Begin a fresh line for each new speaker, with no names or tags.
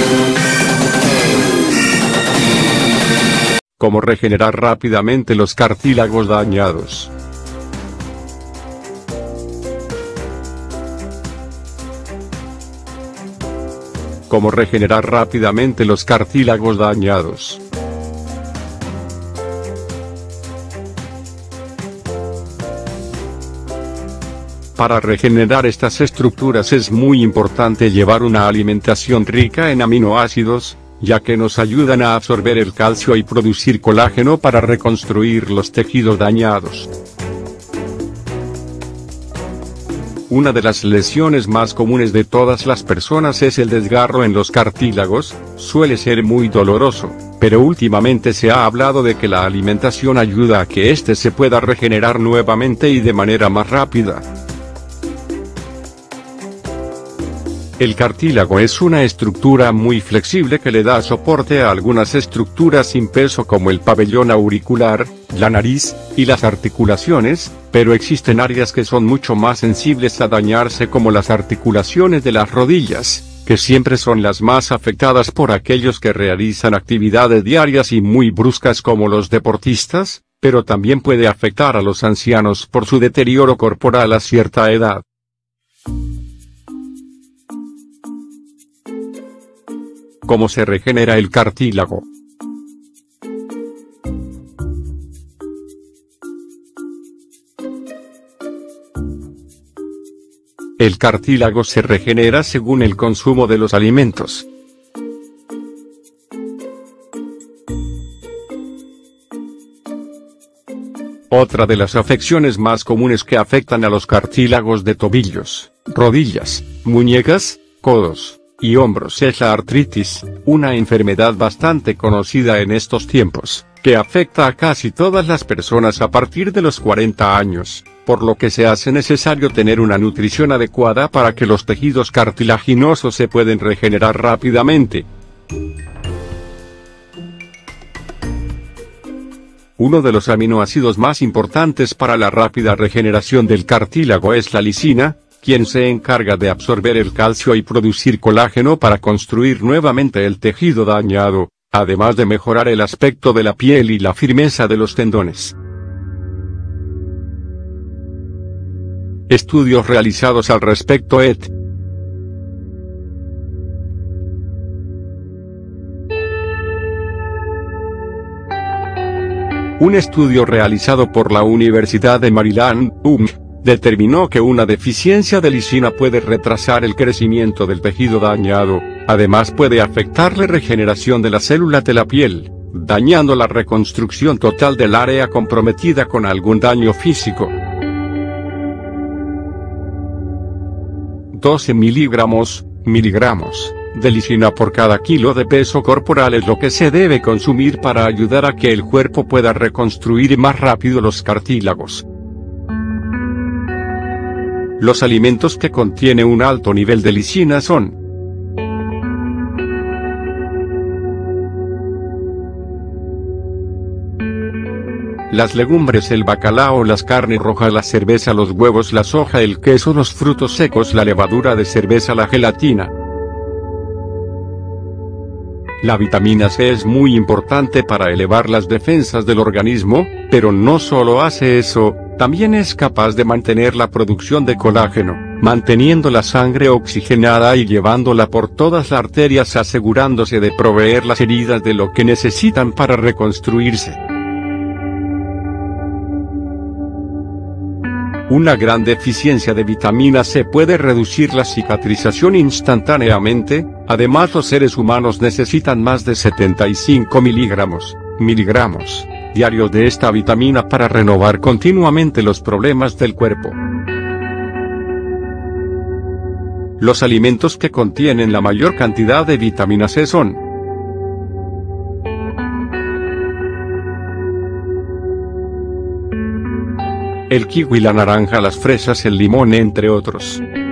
Cómo regenerar rápidamente los cartílagos dañados. Cómo regenerar rápidamente los cartílagos dañados. Para regenerar estas estructuras es muy importante llevar una alimentación rica en aminoácidos, ya que nos ayudan a absorber el calcio y producir colágeno para reconstruir los tejidos dañados. Una de las lesiones más comunes de todas las personas es el desgarro en los cartílagos. Suele ser muy doloroso, pero últimamente se ha hablado de que la alimentación ayuda a que éste se pueda regenerar nuevamente y de manera más rápida. El cartílago es una estructura muy flexible que le da soporte a algunas estructuras sin peso como el pabellón auricular, la nariz, y las articulaciones, pero existen áreas que son mucho más sensibles a dañarse como las articulaciones de las rodillas, que siempre son las más afectadas por aquellos que realizan actividades diarias y muy bruscas como los deportistas, pero también puede afectar a los ancianos por su deterioro corporal a cierta edad. ¿Cómo se regenera el cartílago? El cartílago se regenera según el consumo de los alimentos. Otra de las afecciones más comunes que afectan a los cartílagos de tobillos, rodillas, muñecas, codos y hombros es la artritis, una enfermedad bastante conocida en estos tiempos, que afecta a casi todas las personas a partir de los 40 años, por lo que se hace necesario tener una nutrición adecuada para que los tejidos cartilaginosos se puedan regenerar rápidamente. Uno de los aminoácidos más importantes para la rápida regeneración del cartílago es la lisina, quien se encarga de absorber el calcio y producir colágeno para construir nuevamente el tejido dañado, además de mejorar el aspecto de la piel y la firmeza de los tendones. Estudios realizados al respecto et. Un estudio realizado por la Universidad de Maryland, determinó que una deficiencia de lisina puede retrasar el crecimiento del tejido dañado, además puede afectar la regeneración de las células de la piel, dañando la reconstrucción total del área comprometida con algún daño físico. 12 miligramos de lisina por cada kilo de peso corporal es lo que se debe consumir para ayudar a que el cuerpo pueda reconstruir más rápido los cartílagos. Los alimentos que contienen un alto nivel de lisina son: las legumbres, el bacalao, las carnes rojas, la cerveza, los huevos, la soja, el queso, los frutos secos, la levadura de cerveza, la gelatina. La vitamina C es muy importante para elevar las defensas del organismo, pero no solo hace eso, también es capaz de mantener la producción de colágeno, manteniendo la sangre oxigenada y llevándola por todas las arterias, asegurándose de proveer las heridas de lo que necesitan para reconstruirse. Una gran deficiencia de vitamina C puede reducir la cicatrización instantáneamente. Además, los seres humanos necesitan más de 75 miligramos diarios de esta vitamina para renovar continuamente los problemas del cuerpo. Los alimentos que contienen la mayor cantidad de vitamina C son: el kiwi, la naranja, las fresas, el limón, entre otros.